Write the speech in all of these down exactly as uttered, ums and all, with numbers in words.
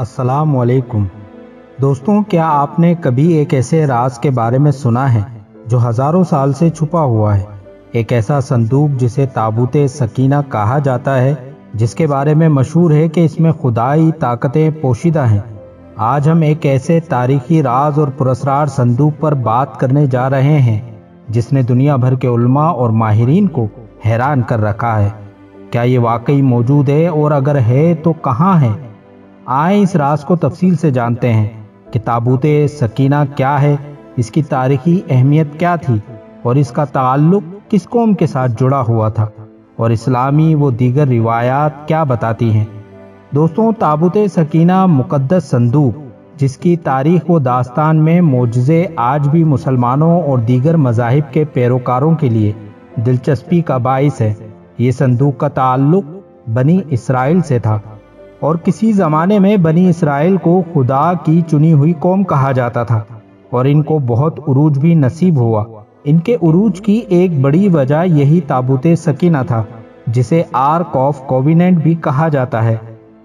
السلام علیکم دوستوں، کیا آپ نے کبھی ایک ایسے راز کے بارے میں سنا ہے جو ہزاروں سال سے چھپا ہوا ہے؟ ایک ایسا صندوق جسے تابوت سکینہ کہا جاتا ہے، جس کے بارے میں مشہور ہے کہ اس میں خدائی طاقتیں پوشیدہ ہیں۔ آج ہم ایک ایسے تاریخی راز اور پراسرار صندوق پر بات کرنے جا رہے ہیں جس نے دنیا بھر کے علماء اور ماہرین کو حیران کر رکھا ہے۔ کیا یہ واقعی موجود ہے، اور اگر ہے تو کہاں ہے؟ آئیں اس راز کو تفصیل سے جانتے ہیں کہ تابوت سکینہ کیا ہے، اس کی تاریخی اہمیت کیا تھی، اور اس کا تعلق کس قوم کے ساتھ جڑا ہوا تھا، اور اسلامی و دیگر روایات کیا بتاتی ہیں۔ دوستوں، تابوت سکینہ مقدس صندوق، جس کی تاریخ و داستان میں معجزے آج بھی مسلمانوں اور دیگر مذاہب کے پیروکاروں کے لیے دلچسپی کا باعث ہے۔ یہ صندوق کا تعلق بنی اسرائیل سے تھا، اور کسی زمانے میں بنی اسرائیل کو خدا کی چنی ہوئی قوم کہا جاتا تھا، اور ان کو بہت عروج بھی نصیب ہوا۔ ان کے عروج کی ایک بڑی وجہ یہی تابوت سکینہ تھا، جسے آرک آف کوویننٹ بھی کہا جاتا ہے۔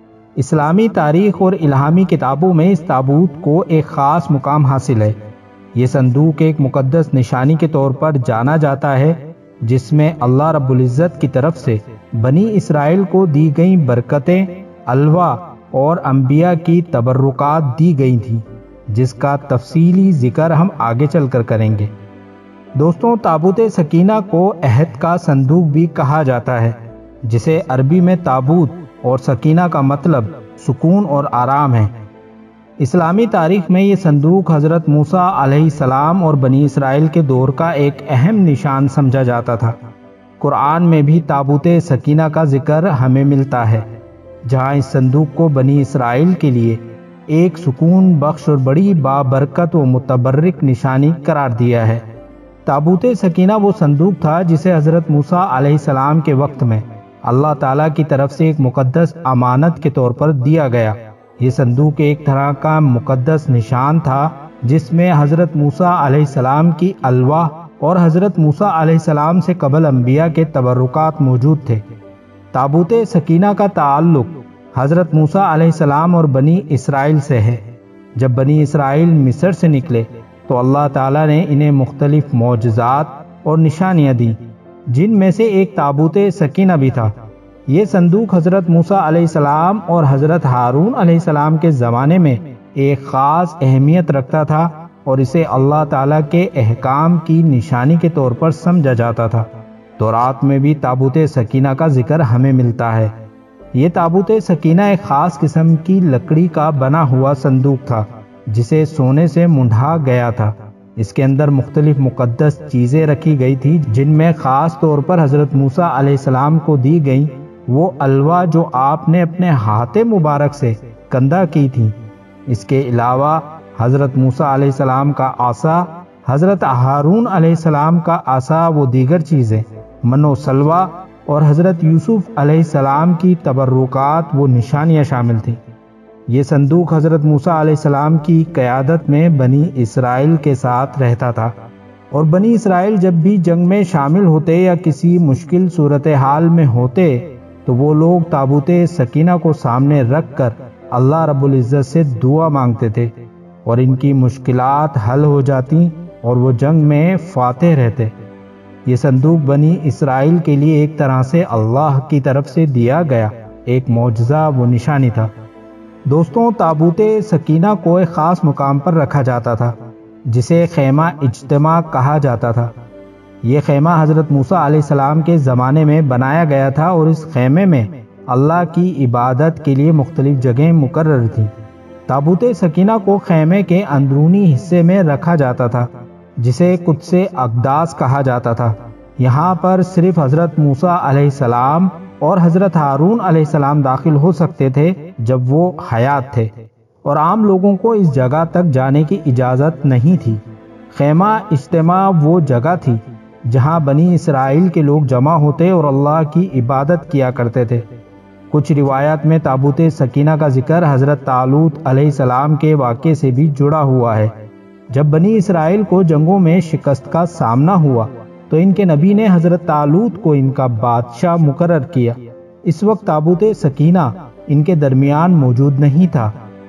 اسلامی تاریخ اور الہامی کتابوں میں اس تابوت کو ایک خاص مقام حاصل ہے۔ یہ صندوق ایک مقدس نشانی کے طور پر جانا جاتا ہے، جس میں اللہ رب العزت کی طرف سے بنی اسرائیل کو دی گئی برکتیں، الوا اور انبیاء کی تبرکات دی گئی تھیں، جس کا تفصیلی ذکر ہم آگے چل کر کریں گے۔ دوستوں، تابوت سکینہ کو عہد کا صندوق بھی کہا جاتا ہے، جسے عربی میں تابوت اور سکینہ کا مطلب سکون اور آرام ہے۔ اسلامی تاریخ میں یہ صندوق حضرت موسیٰ علیہ السلام اور بنی اسرائیل کے دور کا ایک اہم نشان سمجھا جاتا تھا۔ قرآن میں بھی تابوت سکینہ کا ذکر ہمیں ملتا ہے، جہاں اس صندوق کو بنی اسرائیل کے لیے ایک سکون بخش اور بڑی بابرکت و متبرک نشانی قرار دیا ہے۔ تابوت سکینہ وہ صندوق تھا جسے حضرت موسیٰ علیہ السلام کے وقت میں اللہ تعالیٰ کی طرف سے ایک مقدس امانت کے طور پر دیا گیا۔ یہ صندوق ایک طرح کا مقدس نشان تھا، جس میں حضرت موسیٰ علیہ السلام کی الواح اور حضرت موسیٰ علیہ السلام سے قبل انبیاء کے تبرکات موجود تھے۔ تابوت سکینہ کا تعلق حضرت موسیٰ علیہ السلام اور بنی اسرائیل سے ہے۔ جب بنی اسرائیل مصر سے نکلے تو اللہ تعالیٰ نے انہیں مختلف معجزات اور نشانیاں دیں، جن میں سے ایک تابوت سکینہ بھی تھا۔ یہ صندوق حضرت موسیٰ علیہ السلام اور حضرت ہارون علیہ السلام کے زمانے میں ایک خاص اہمیت رکھتا تھا، اور اسے اللہ تعالیٰ کے احکام کی نشانی کے طور پر سمجھا جاتا تھا۔ تورات میں بھی تابوت سکینہ کا ذکر ہمیں ملتا ہے۔ یہ تابوت سکینہ ایک خاص قسم کی لکڑی کا بنا ہوا صندوق تھا، جسے سونے سے مونڈھا گیا تھا۔ اس کے اندر مختلف مقدس چیزیں رکھی گئی تھی، جن میں خاص طور پر حضرت موسیٰ علیہ السلام کو دی گئیں وہ الوا جو آپ نے اپنے ہاتھ مبارک سے کندہ کی تھی۔ اس کے علاوہ حضرت موسیٰ علیہ السلام کا عصا، حضرت ہارون علیہ السلام کا عصا، وہ دیگر چیزیں، من و سلوہ اور حضرت یوسف علیہ السلام کی تبرکات، وہ نشانیاں شامل تھیں۔ یہ صندوق حضرت موسیٰ علیہ السلام کی قیادت میں بنی اسرائیل کے ساتھ رہتا تھا، اور بنی اسرائیل جب بھی جنگ میں شامل ہوتے یا کسی مشکل صورتحال میں ہوتے تو وہ لوگ تابوت سکینہ کو سامنے رکھ کر اللہ رب العزت سے دعا مانگتے تھے، اور ان کی مشکلات حل ہو جاتی اور وہ جنگ میں فاتح رہتے۔ یہ صندوق بنی اسرائیل کے لیے ایک طرح سے اللہ کی طرف سے دیا گیا ایک معجزہ و نشانی تھا۔ دوستوں، تابوت سکینہ کو ایک خاص مقام پر رکھا جاتا تھا، جسے خیمہ اجتماع کہا جاتا تھا۔ یہ خیمہ حضرت موسیٰ علیہ السلام کے زمانے میں بنایا گیا تھا، اور اس خیمے میں اللہ کی عبادت کے لیے مختلف جگہیں مقرر تھیں۔ تابوت سکینہ کو خیمے کے اندرونی حصے میں رکھا جاتا تھا، جسے قدس اقداس کہا جاتا تھا۔ یہاں پر صرف حضرت موسیٰ علیہ السلام اور حضرت ہارون علیہ السلام داخل ہو سکتے تھے جب وہ حیات تھے، اور عام لوگوں کو اس جگہ تک جانے کی اجازت نہیں تھی۔ خیمہ اجتماع وہ جگہ تھی جہاں بنی اسرائیل کے لوگ جمع ہوتے اور اللہ کی عبادت کیا کرتے تھے۔ کچھ روایات میں تابوت سکینہ کا ذکر حضرت طالوت علیہ السلام کے واقعے سے بھی جڑا ہوا ہے۔ جب بنی اسرائیل کو جنگوں میں شکست کا سامنا ہوا تو ان کے نبی نے حضرت طالوت کو ان کا بادشاہ مقرر کیا۔ اس وقت تابوت سکینہ ان کے درمیان موجود نہیں تھا،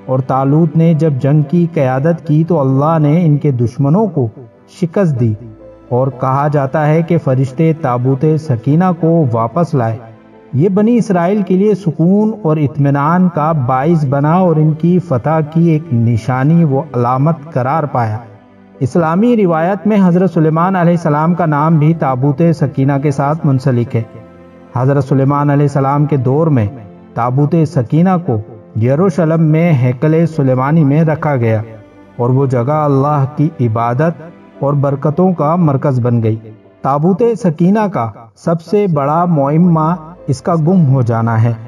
اور طالوت نے جب جنگ کی قیادت کی تو اللہ نے ان کے دشمنوں کو شکست دی، اور کہا جاتا ہے کہ فرشتے تابوت سکینہ کو واپس لائے۔ یہ بنی اسرائیل کے لیے سکون اور اطمینان کا باعث بنا اور ان کی فتح کی ایک نشانی و علامت قرار پایا۔ اسلامی روایت میں حضرت سلیمان علیہ السلام کا نام بھی تابوت سکینہ کے ساتھ منسلک ہے۔ حضرت سلیمان علیہ السلام کے دور میں تابوت سکینہ کو یروشلم میں ہیکل سلیمانی میں رکھا گیا، اور وہ جگہ اللہ کی عبادت اور برکتوں کا مرکز بن گئی۔ تابوت سکینہ کا سب سے بڑا معمہ اس کا گم ہو جانا ہے۔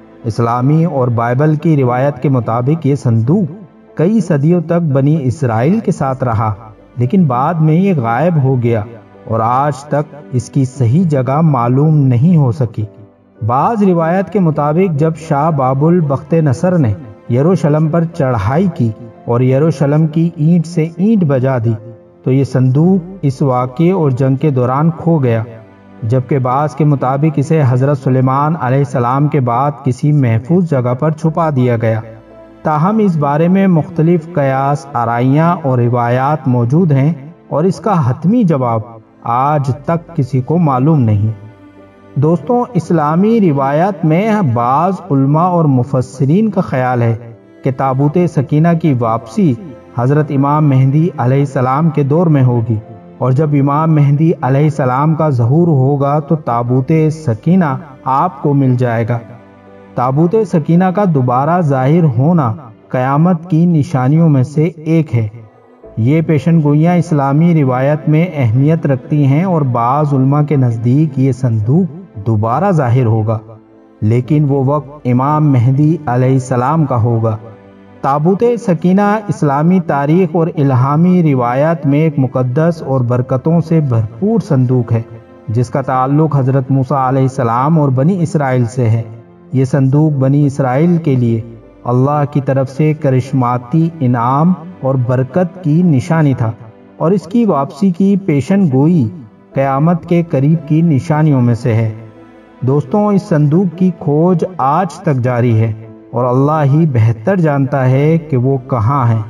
اسلامی اور بائبل کی روایت کے مطابق یہ صندوق کئی صدیوں تک بنی اسرائیل کے ساتھ رہا، لیکن بعد میں یہ غائب ہو گیا اور آج تک اس کی صحیح جگہ معلوم نہیں ہو سکی۔ بعض روایت کے مطابق جب شاہ باب البخت نصر نے یروشلم پر چڑھائی کی اور یروشلم کی اینٹ سے اینٹ بجا دی تو یہ صندوق اس واقعے اور جنگ کے دوران کھو گیا، جبکہ بعض کے مطابق اسے حضرت سلیمان علیہ السلام کے بعد کسی محفوظ جگہ پر چھپا دیا گیا۔ تاہم اس بارے میں مختلف قیاس آرائیاں اور روایات موجود ہیں، اور اس کا حتمی جواب آج تک کسی کو معلوم نہیں۔ دوستوں، اسلامی روایت میں بعض علماء اور مفسرین کا خیال ہے کہ تابوت سکینہ کی واپسی حضرت امام مہدی علیہ السلام کے دور میں ہوگی، اور جب امام مہدی علیہ السلام کا ظہور ہوگا تو تابوت سکینہ آپ کو مل جائے گا۔ تابوت سکینہ کا دوبارہ ظاہر ہونا قیامت کی نشانیوں میں سے ایک ہے۔ یہ پیشن گوئیاں اسلامی روایت میں اہمیت رکھتی ہیں، اور بعض علماء کے نزدیک یہ صندوق دوبارہ ظاہر ہوگا، لیکن وہ وقت امام مہدی علیہ السلام کا ہوگا۔ تابوت سکینہ اسلامی تاریخ اور الہامی روایت میں ایک مقدس اور برکتوں سے بھرپور صندوق ہے، جس کا تعلق حضرت موسیٰ علیہ السلام اور بنی اسرائیل سے ہے۔ یہ صندوق بنی اسرائیل کے لیے اللہ کی طرف سے کرشماتی انعام اور برکت کی نشانی تھا، اور اس کی واپسی کی پیشن گوئی قیامت کے قریب کی نشانیوں میں سے ہے۔ دوستوں، اس صندوق کی کھوج آج تک جاری ہے، اور اللہ ہی بہتر جانتا ہے کہ وہ کہاں ہے۔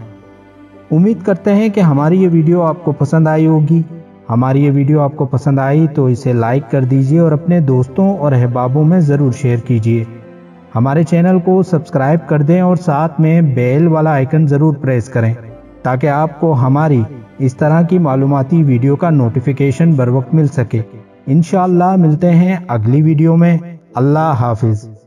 امید کرتے ہیں کہ ہماری یہ ویڈیو آپ کو پسند آئی ہوگی۔ ہماری یہ ویڈیو آپ کو پسند آئی تو اسے لائک کر دیجئے اور اپنے دوستوں اور احبابوں میں ضرور شیئر کیجئے۔ ہمارے چینل کو سبسکرائب کر دیں اور ساتھ میں بیل والا آئیکن ضرور پریس کریں تاکہ آپ کو ہماری اس طرح کی معلوماتی ویڈیو کا نوٹیفیکیشن بر وقت مل سکے۔ انشاءاللہ ملتے ہیں اگلی ویڈیو میں۔ اللہ حافظ۔